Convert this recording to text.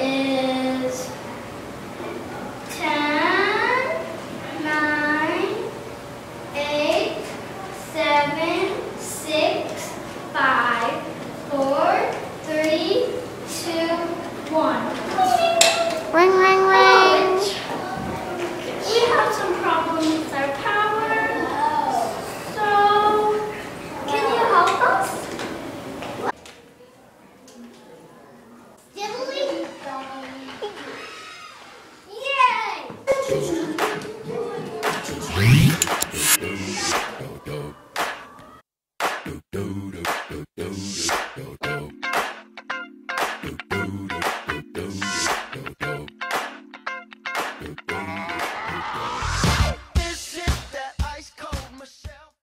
is 10, 9, 8, 7, 6, 5, 4, 3, 2, 1. Ring, ring, ring. We have some problems with our power. So, can you help us? Emily? Yay!